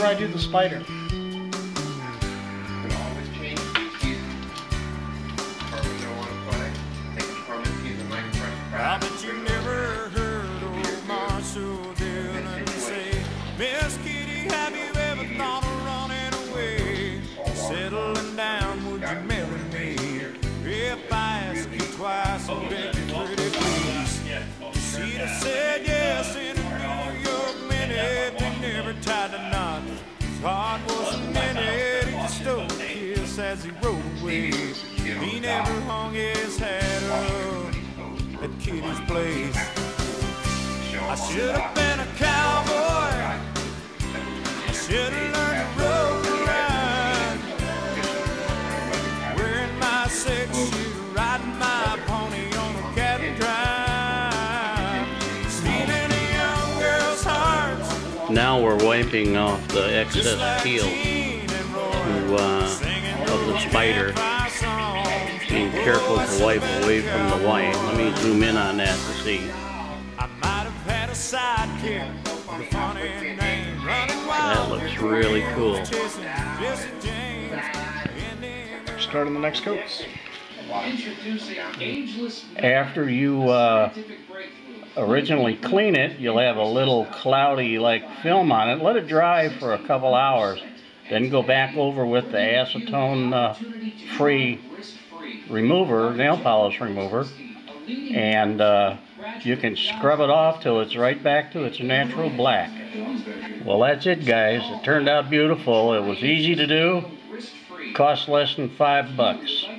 before I do the spider. I bet you never heard old Marshall Dillon say, Miss Kitty, have you ever thought of running away? Settling down, would you marry me? If I ask you twice, I beg you pretty please. She'd have said yes in a New York minute. They never tied a knot. His heart wasn't in it. He just stole a kiss as he rode away. He never hung his hat up at Kitty's place. I should have been a cowboy. I should have learned to rope and ride, wearing my six shoes, riding my pony on a cattle drive, stealing a young girl's hearts. Now we're wiping off the excess peel of the spider. Being careful to wipe away from the white. Let me zoom in on that to see. That looks really cool. Start on the next coats. After you originally clean it, you'll have a little cloudy like film on it. Let it dry for a couple hours. Then go back over with the acetone free remover, nail polish remover, and you can scrub it off till it's right back to its natural black. Well, that's it, guys. It turned out beautiful. It was easy to do. Cost less than $5.